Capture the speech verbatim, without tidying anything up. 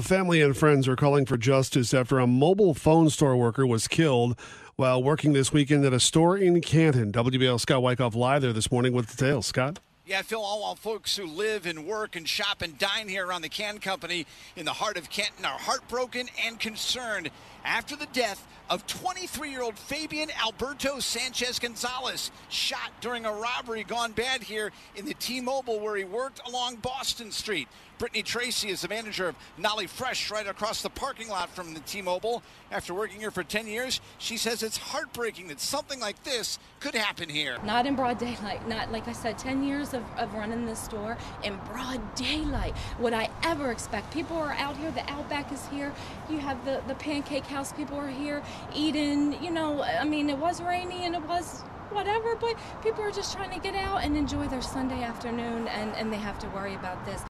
Family and friends are calling for justice after a mobile phone store worker was killed while working this weekend at a store in Canton. W B L Scott Wyckoff live there this morning with details. Scott? Yeah, Phil, all while folks who live and work and shop and dine here around the Can Company in the heart of Canton are heartbroken and concerned after the death of twenty-three-year-old Fabian Alberto Sanchez Gonzalez, shot during a robbery gone bad here in the T-Mobile where he worked along Boston Street. Brittany Tracy is the manager of Nolly Fresh right across the parking lot from the T-Mobile. After working here for ten years, she says it's heartbreaking that something like this could happen here. Not in broad daylight. Not, like I said, ten years of, of running this store in broad daylight. Would I ever expect? People are out here. The Outback is here. You have the, the Pancake House. People are here eating. You know, I mean, it was rainy and it was whatever, but people are just trying to get out and enjoy their Sunday afternoon, and, and they have to worry about this.